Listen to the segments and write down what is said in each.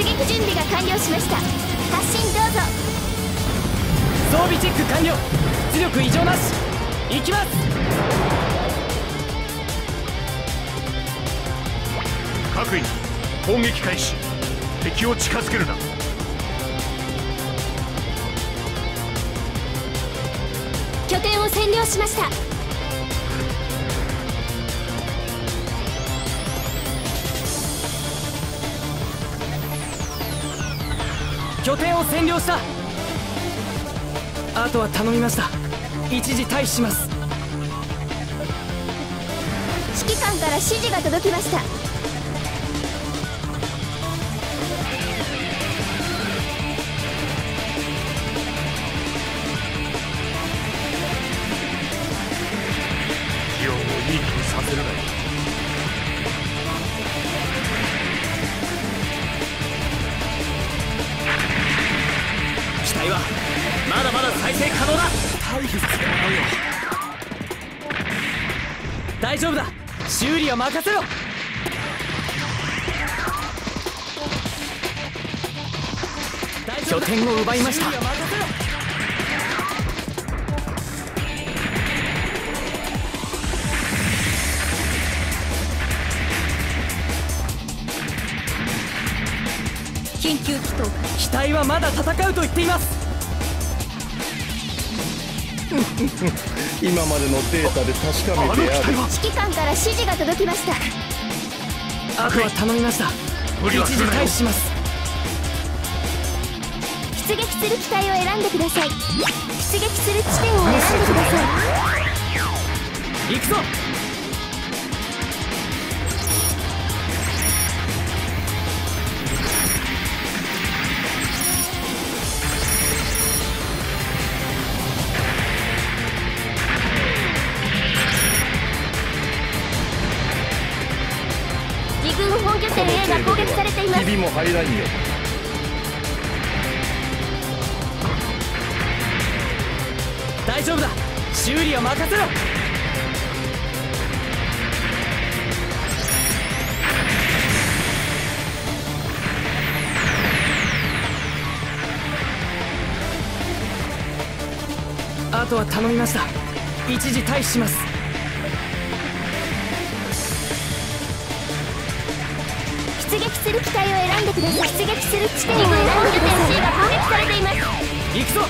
出撃準備が完了しました。発進どうぞ。 装備チェック完了。出力異常なし。行きます。 各員攻撃開始。敵を近づけるな。 拠点を占領しました。 拠点を占領した。あとは頼みました。一時退避します。 指揮官から指示が届きました。 気温をいい気にさせるなよ。 機体はまだまだ再生可能だ。退避させてもらうよ。大丈夫だ。修理は任せろ。拠点を奪いました。修理は任せろ。 緊急祈祷。 機体はまだ戦うと言っています。 今までのデータで確かめてやる。 指揮官から指示が届きました。 あとは頼みました。一時退避します。 出撃する機体を選んでください。出撃する地点を選んでください。 行くぞ。 自軍本拠点 A が攻撃されています。 ひびも入らんよ。 大丈夫だ。修理は任せろ。あとは頼みました。一時退避します。 出撃する機体を選んでください。出撃する地点を選んでください。C が攻撃されています。 行くぞ。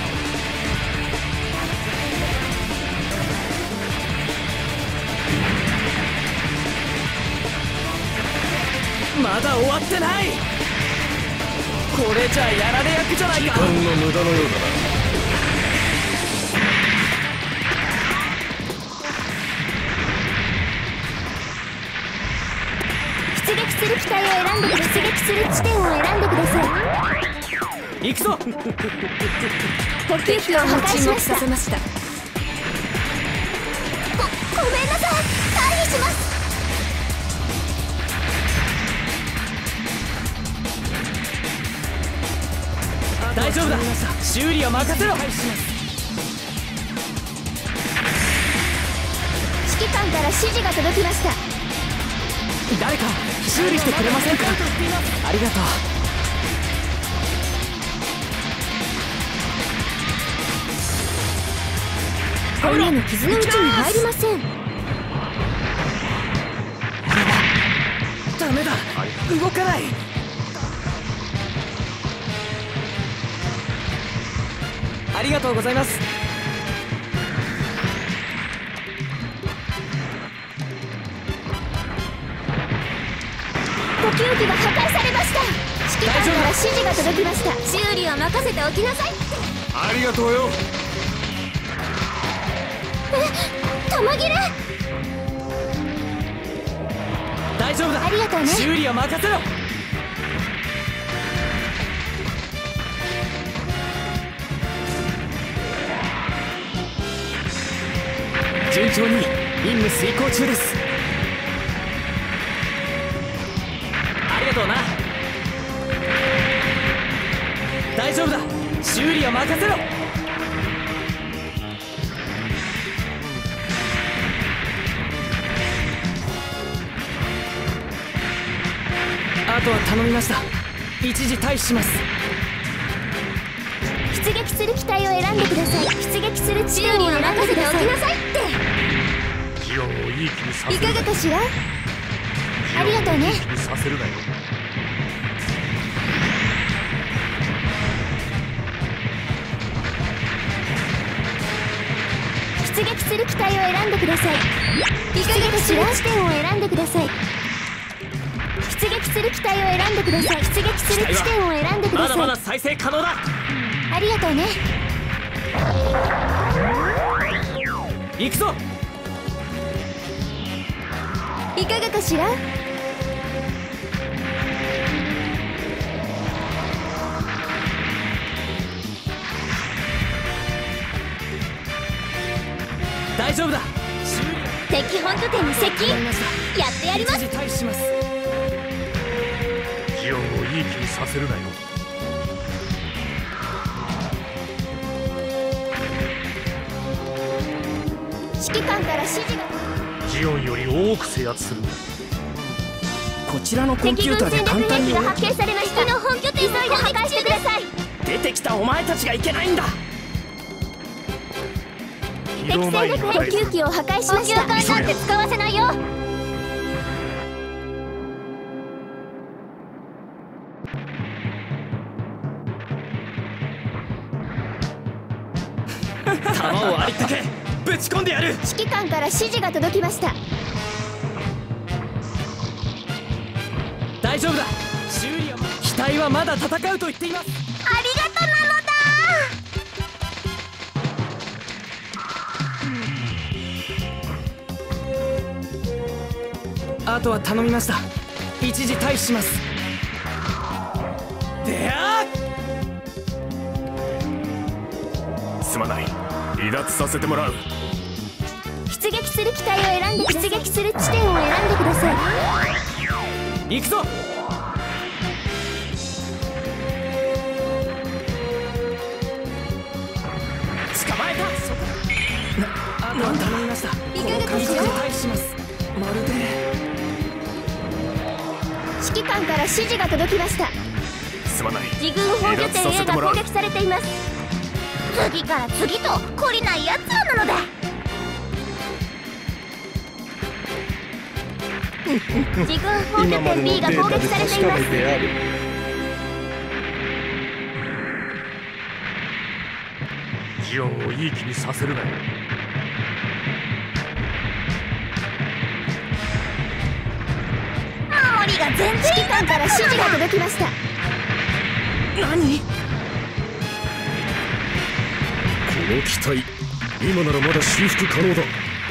まだ終わってない。これじゃやられ役じゃないか。 時間の無駄のようだな。 出撃する機体を選んでください。出撃する地点を選んでください。 行くぞ。 補給機を破壊しました。ごめんなさい。退避します。 大丈夫だ。修理は任せろ。 指揮官から指示が届きました。 誰か修理してくれませんか。ありがとう。 骨の傷のうちに入りません。 ダメだ。動かない。ありがとうございます。 補給機が破壊されました。指揮官から指示が届きました。修理は任せておきなさいって。 ありがとうよ。 弾切れ。 大丈夫だ。 ありがとうね。 修理は任せろ。順調に任務遂行中です。ありがとうな。大丈夫だ。修理は任せろ。あとは頼みました。 一時退避します。 出撃する機体を選んでください。出撃する地点を選んでください。 ジオンをいい気にさせいかるなよ。 がかしら。ありがとうね。 いい気にさせるなよ。 出撃する機体を選んでください。出撃する地点を選んでください。出撃する機体を選んでください。出撃する地点を選んでくだまだまさい。 だ再生可能だ。 ありがとうね。 行くぞ。 いかがかしら。 大丈夫だ。 敵本拠点に接近。やってやります。 一時退避します。 ジオンをいい気にさせるなよ。 指揮官から指示が。 ジオンより多く制圧するんだ。 こちらのコンピ敵ューターで軍戦略簡単に兵器が発見されました。敵の本拠点を破壊してください。 出てきたお前たちがいけないんだ。 起敵戦動前に略補給機を破壊しました。補給艦なんて使わせないよ。 弾をありったけぶち込んでやる。 指揮官から指示が届きました。 大丈夫だ。修理は機体はまだ戦うと言っています。 ありがとなのだ。 あとは頼みました。一時退避します。であすまない。離脱させてもらう。 出撃する機体を選んで、出撃する地点を選んでください。 行くぞ。捕まえた。あとは頼みました。 いかがですか。 この感覚で退避します。まるで指揮官から指示が届きました。 すまない。 自軍本拠点 A が攻撃されています。次から次と懲りないやつらなのだ。自軍本拠点 B が攻撃されています。 である。 ジオンをいい気にさせるなよ。 守りが全然。指揮官から指示が届きました。 何。 この機体、今ならまだ修復可能だ。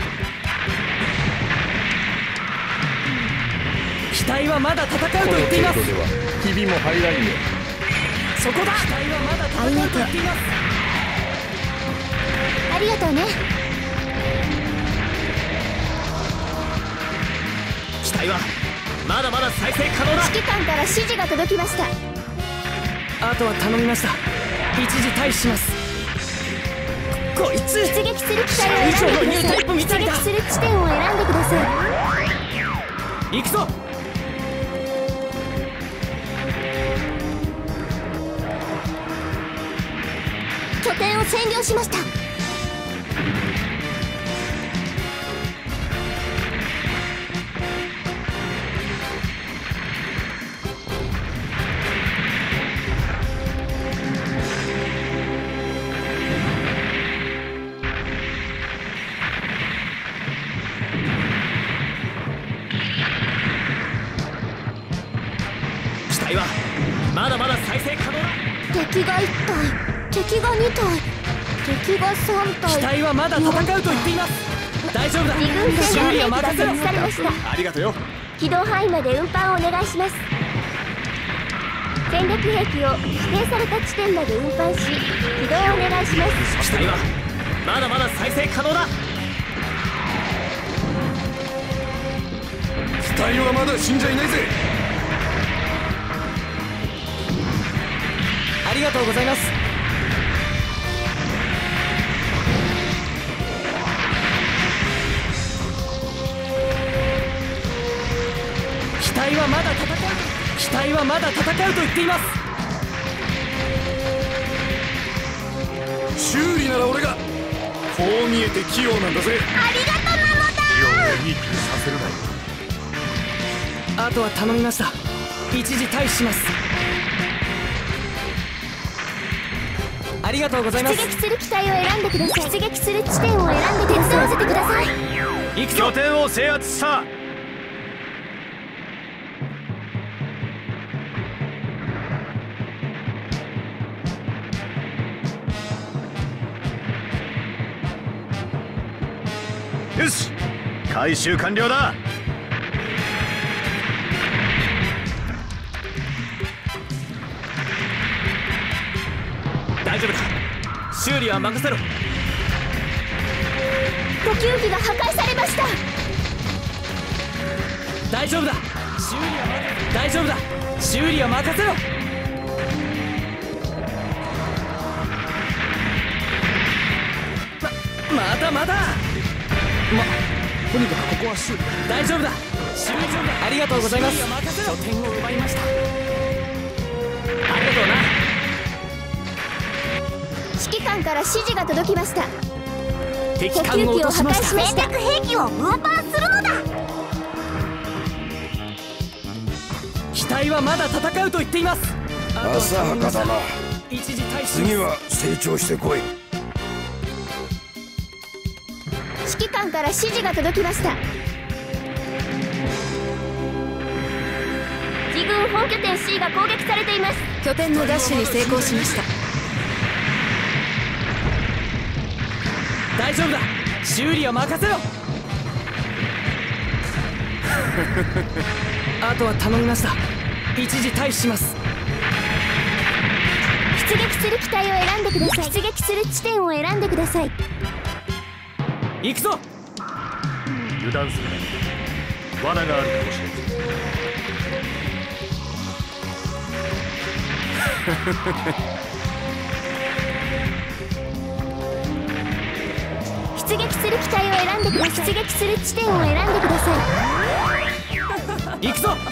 機体はまだ戦うと言っています。 この程度ではひびも入らんよ。 そこだ。機体はまだ戦うと言っています。 ありがとうね。 機体はまだまだ再生可能だ。 指揮官から指示が届きました。 あとは頼みました。一時退避します。こいつ出撃する機体を選んでください。 以上のニュータイプみたいだ。 出撃する地点を選んでください。 行くぞ。 拠点を占領しました。 機体はまだまだ再生可能だ。 敵が1体、敵が2体、敵が3体。 機体はまだ戦うと言っています。大丈夫だ。 自軍戦修理略兵器がは任せろ。 設置されました。 ありがとうよ。 軌道範囲まで運搬をお願いします。戦略兵器を指定された地点まで運搬し、軌道をお願いします。 機体はまだまだ再生可能だ。 機体はまだ死んじゃいないぜ。 ありがとうございます。機体はまだ戦う。機隊はまだ戦うと言っています。 修理なら俺が。こう見えて器用なんだぜ。 ありがとなのだ。 イオンを言い気にさせるなよ。 あとは頼みました。一時退避します。ありがとうございます。 出撃する機体を選んでください。出撃する地点を選んで手伝わせてください。 行くぞ。 拠点を制圧した。よし、回収完了だ。 大丈夫だ。修理は任せろ。 補給機が破壊されました。 大丈夫だ。大丈夫だ。修理は任せろ。まだまだ。 とにかくここは修理。 大丈夫だ。修理だ。ありがとうございます。拠点を奪いました。ありがとうな。 指揮官から指示が届きました。 敵補給機を艦を落とし破壊しました。 ました。戦略兵器を運搬するのだ。 機体はまだ戦うと言っています。 浅はかだな。 一時退避。 次は成長してこい。 指揮官から指示が届きました。自軍本拠点 C が攻撃されています。 拠点の奪取に成功しました。 大丈夫だ。修理は任せろ。あとは頼みました。一時退避します。 出撃する機体を選んでください。出撃する地点を選んでください。 行くぞ。 油断するな。罠があるかもしれない。 出撃する機体を選んでください。出撃する地点を選んでください。 行くぞ。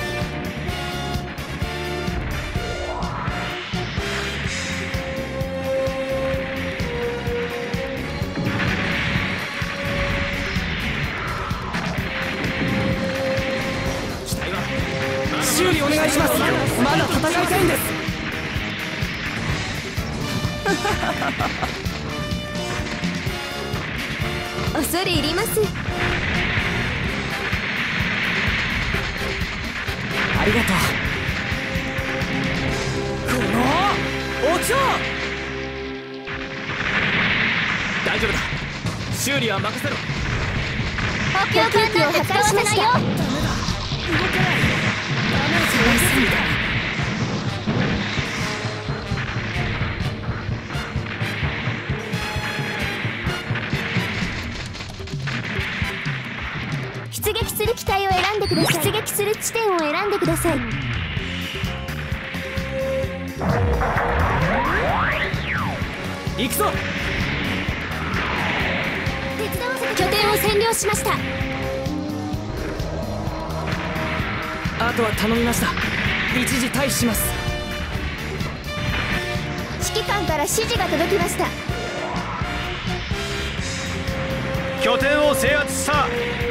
修理お願いします。まだ戦いたいんです。 恐れ入ります。 ありがとう。このお蝶。大丈夫だ。修理は任せろ。 補給機を破壊しました。 ダメだ。動けない。ダメージがすぎた。 出撃する機体を選んでください。出撃する地点を選んでください。 行くぞ。 手伝わせて拠点を占領しました。 あとは頼みました。一時退避します。 指揮官から指示が届きました。 拠点を制圧した。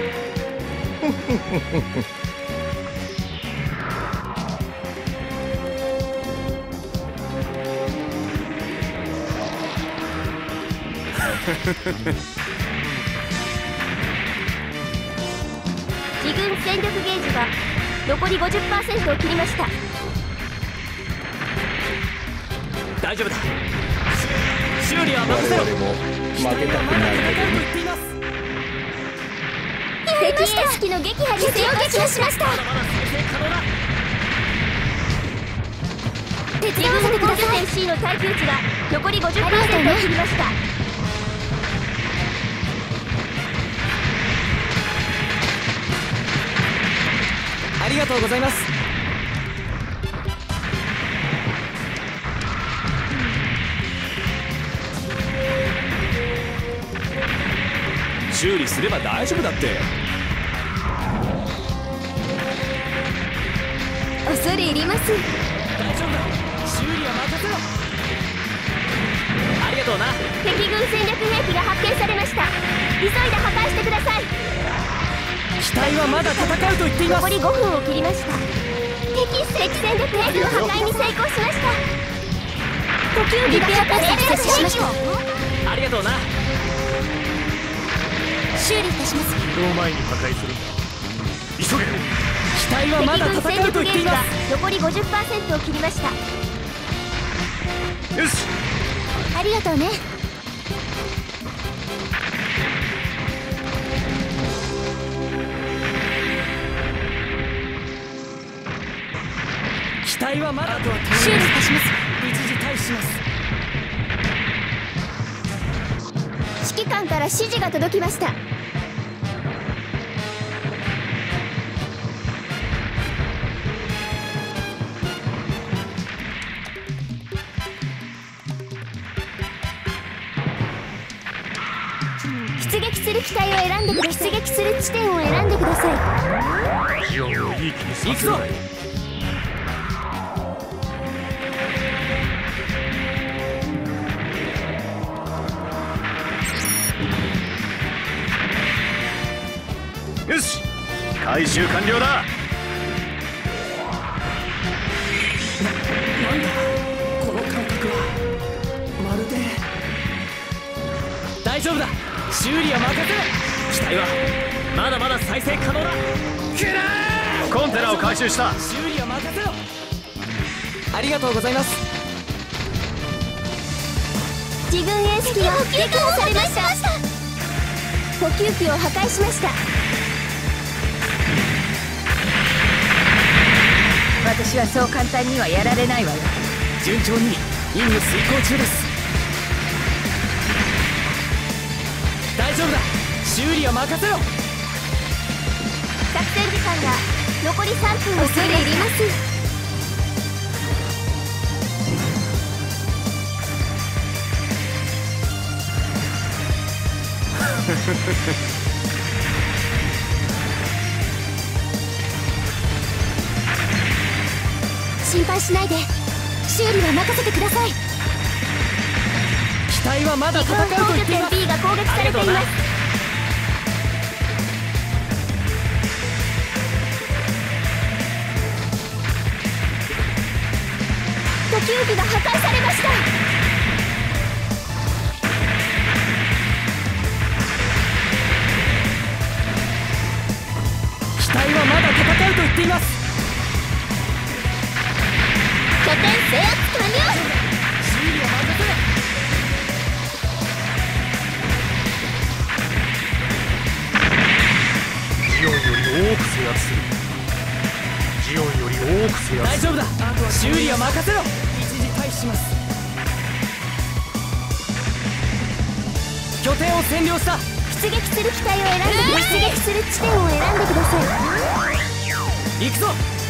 自軍戦力ゲージが残り 50% を切りました。 大丈夫だ。修理は任せろ。 我々も負けたくないのでね。 敵エース機の撃破に成功しました。手伝わせてください。C の耐久値が残り 50% を切りました。 ありがとうございます。 修理すれば大丈夫だって。 恐恐れ入ります。 大丈夫だ。修理は任せろ。ありがとうな。 敵軍戦略兵器が発見されました。急いで破壊してください。 機体はまだ戦うと言っています。 残り5分を切りました。敵戦略兵器の破壊に成功しました。呼吸器が破壊されました。 ありがとうな。 修理いたします。 移動前に破壊するんだ。急げ。 機体はまだ敵軍戦戦うと略ゲージが言っています。 残り 50% を切りました。 よし。 ありがとうね。 機体はまだとは修理いたします。 一時退避します。 指揮官から指示が届きました。出撃する機体を選んでください。出撃する地点を選んでください。 ジオンをいい気にさせるなよ。よし、回収完了だ。 なんだこの感覚は。まるで。大丈夫だ。修理は任せろ。機体はまだまだ再生可能だ。 コンテナを回収した。 修理は任せろ。ありがとうございます。 自軍演式が撃破されました。補給機を破壊しました。 私はそう簡単にはやられないわよ。 順調に任務遂行中です。大丈夫だ。修理は任せろ。 作戦時間が残り3分を恐れ入ります。 心配しないで。修理は任せてください。 機体はまだ戦うと防御点言っています。 B が攻撃されています。補給機が破壊されました。 機体はまだ戦うと言っています。 拠点制圧完了。 修理は任せろ。 ジオンより多く制圧する。ジオンより多く制圧する。 大丈夫だ。修理は任せろ。一時退避します。拠点を占領した。 出撃する機体を選んでください。出撃する地点を選んでください。 行くぞ。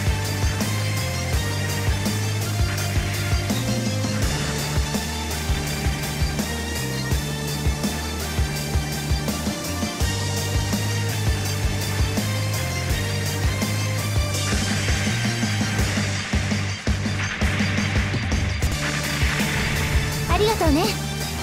ありがとうね。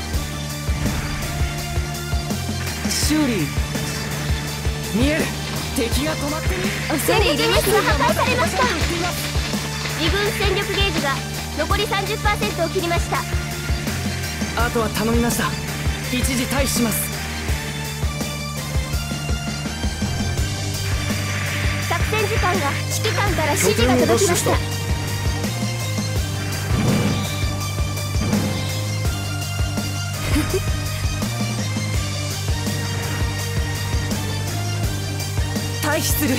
修理見える。敵が止まってる。 恐れ入ります。が破壊されました。 言っています。 自軍戦力ゲージが残り 30% を切りました。 あとは頼みました。一時退避します。 作戦時間が指揮官から指示が届きました。 退避する。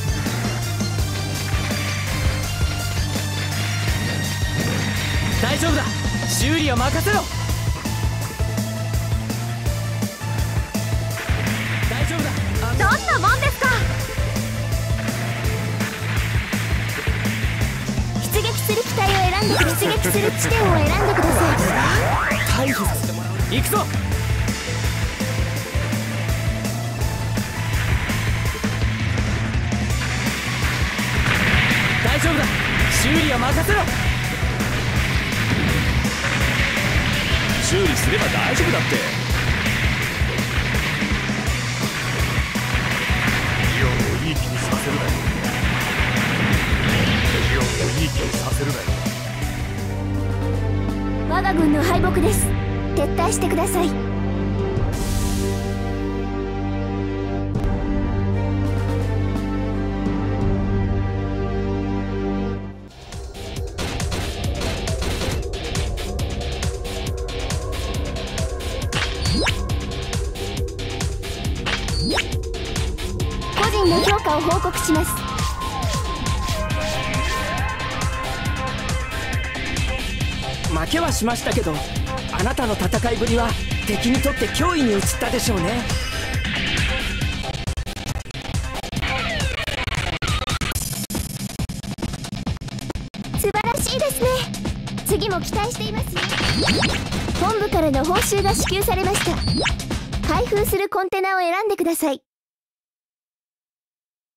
大丈夫だ。修理は任せろ。大丈夫だ。 どんなもんですか。出撃する機体を選んで、出撃する地点を選んでください。 退避させてもらう。行くぞ。大丈夫だ。 修理は任せろ。 修理すれば大丈夫だって。 リオンをいい気にさせるなよ。リオンをいい気にさせるなよ。 我が軍の敗北です。撤退してください。個人の評価を報告します。 負けはしましたけど、あなたの戦いぶりは敵にとって脅威に移ったでしょうね。 素晴らしいですね。次も期待していますよ。本部からの報酬が支給されました。開封するコンテナを選んでください。